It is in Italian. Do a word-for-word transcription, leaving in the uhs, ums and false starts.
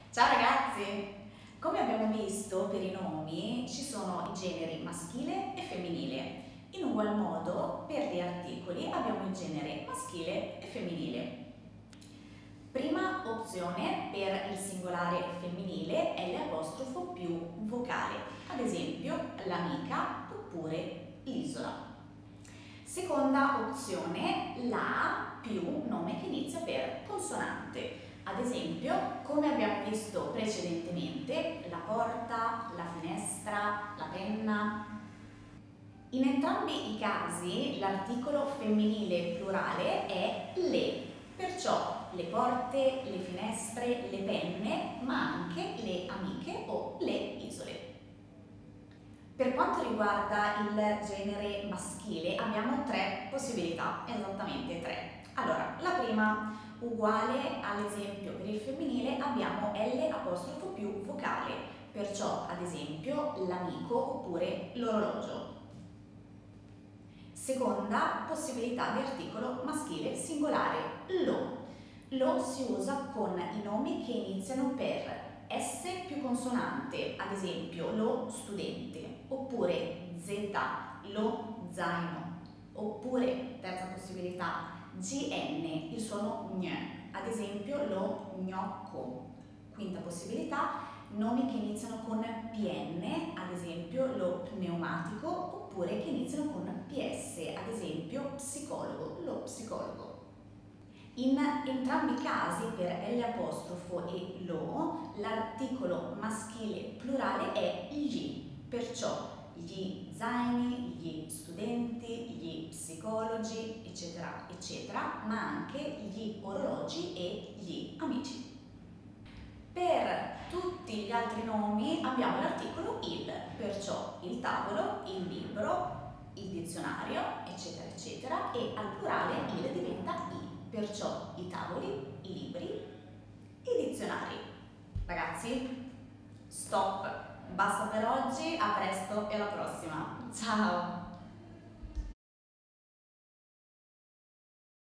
Ciao ragazzi! Come abbiamo visto per i nomi ci sono i generi maschile e femminile. In ugual modo per gli articoli abbiamo il genere maschile e femminile. Prima opzione per il singolare femminile è l'apostrofo più vocale, ad esempio l'amica oppure l'isola. Seconda opzione, la più nome che inizia per consonante. Ad esempio, come abbiamo visto precedentemente, la porta, la finestra, la penna. In entrambi i casi l'articolo femminile plurale è le, perciò le porte, le finestre, le penne, ma anche le amiche o le isole. Per quanto riguarda il genere maschile abbiamo tre possibilità, esattamente tre. Allora, la prima, uguale all'esempio per il femminile, abbiamo L apostrofo più vocale, perciò ad esempio l'amico oppure l'orologio. Seconda possibilità di articolo maschile singolare, lo. Lo si usa con i nomi che iniziano per S più consonante, ad esempio lo studente, oppure Z, lo zaino, oppure terza possibilità G N, il suono gn, ad esempio lo gnocco. Quinta possibilità, nomi che iniziano con P N, ad esempio lo pneumatico, oppure che iniziano con P S, ad esempio psicologo, lo psicologo. In entrambi i casi, per L apostrofo e lo, l'articolo maschile plurale è gli, perciò gli zaini, gli studenti, gli psicologi, eccetera, eccetera, ma anche gli orologi e gli amici. Per tutti gli altri nomi abbiamo l'articolo il, perciò il tavolo, il libro, il dizionario, eccetera, eccetera, e al plurale il diventa i, perciò i tavoli, i libri, i dizionari. Ragazzi, stop! Basta per oggi, a presto e alla prossima. Ciao!